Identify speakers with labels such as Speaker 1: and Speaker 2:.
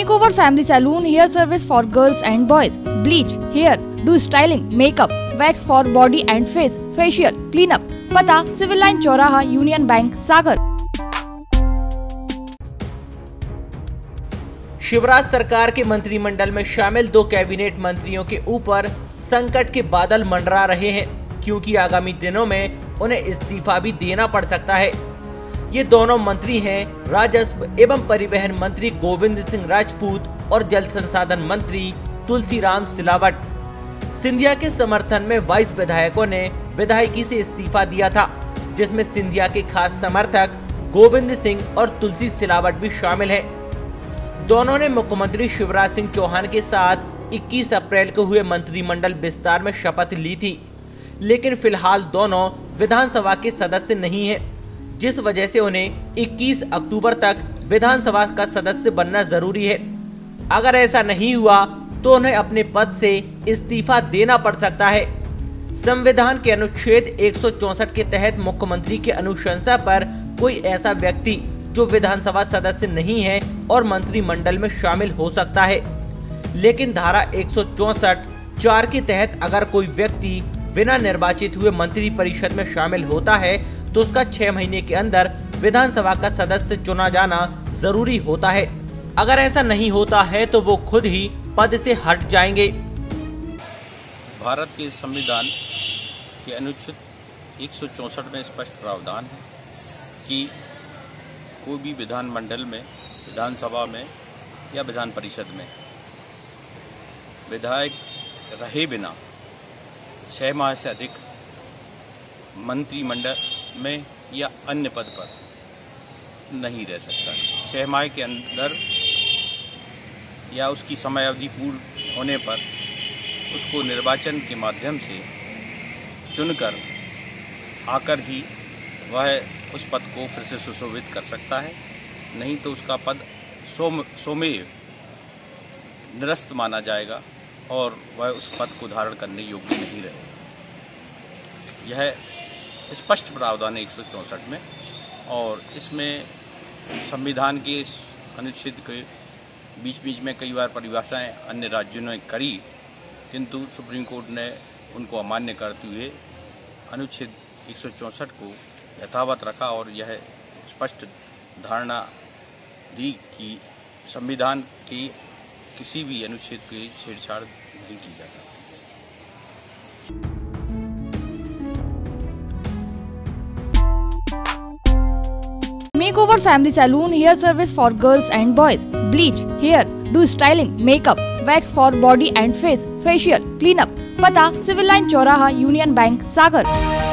Speaker 1: Makeover Family Saloon hair service for girls and boys. Bleach, hair, do styling, makeup, wax for body and face, facial, cleanup. पता civil line चौराहा, union bank, Sagar.
Speaker 2: Shivraj सरकार के मंत्रिमंडल में शामिल 2 cabinet मंत्रियों के ऊपर संकट के बादल मंडरा रहे हैं, क्योंकि आगामी दिनों में उन्हें इस्तीफा भी देना पड़ सकता है। ये दोनों मंत्री हैं राजस्व एवं परिवहन मंत्री गोविंद सिंह राजपूत और जल संसाधन मंत्री तुलसीराम सिलावट। सिंधिया के समर्थन में 22 विधायकों ने विधायकी से इस्तीफा दिया था, जिसमें सिंधिया के खास समर्थक गोविंद सिंह और तुलसी सिलावट भी शामिल हैं। दोनों ने मुख्यमंत्री शिवराज सिंह चौहान के साथ 21 अप्रैल को हुए मंत्रिमंडल विस्तार में शपथ ली थी, लेकिन फिलहाल दोनों विधानसभा के सदस्य नहीं हैं, जिस वजह से उन्हें 21 अक्टूबर तक विधानसभा का सदस्य बनना जरूरी है। अगर ऐसा नहीं हुआ तो उन्हें अपने पद से इस्तीफा देना पड़ सकता है। संविधान के अनुच्छेद 164 के तहत मुख्यमंत्री की अनुशंसा पर कोई ऐसा व्यक्ति जो विधानसभा सदस्य नहीं है और मंत्रिमंडल में शामिल हो सकता है, लेकिन धारा 164(4) के तहत अगर कोई व्यक्ति बिना निर्वाचित हुए मंत्री परिषद में शामिल होता है तो उसका 6 महीने के अंदर विधानसभा का सदस्य चुना जाना जरूरी होता है। अगर ऐसा नहीं होता है तो वो खुद ही पद से हट जाएंगे।
Speaker 3: भारत के संविधान के अनुच्छेद 164 में स्पष्ट प्रावधान है कि कोई भी विधानमंडल में, विधानसभा में या विधान परिषद में विधायक रहे बिना 6 माह से अधिक मंत्रिमंडल में या अन्य पद पर नहीं रह सकता। 6 माह के अंदर या उसकी समय अवधि पूर्ण होने पर उसको निर्वाचन के माध्यम से चुनकर आकर ही वह उस पद को फिर से सुशोभित कर सकता है, नहीं तो उसका पद स्वमेव निरस्त माना जाएगा और वह उस पद को धारण करने योग्य नहीं रहेगा। यह स्पष्ट प्रावधान है 164 में, और इसमें संविधान के अनुच्छेद के बीच में कई बार परिभाषाएं अन्य राज्यों ने करी, किंतु सुप्रीम कोर्ट ने उनको अमान्य करते हुए अनुच्छेद 164 को यथावत रखा और यह स्पष्ट धारणा दी कि संविधान की किसी भी अनुच्छेद की छेड़छाड़ नहीं की जा सकती।
Speaker 1: Makeover Family Saloon hair service for girls and boys. Bleach, hair, do styling, makeup, wax for body and face, facial, cleanup. पता सिविल लाइन चौराहा, यूनियन बैंक, सागर।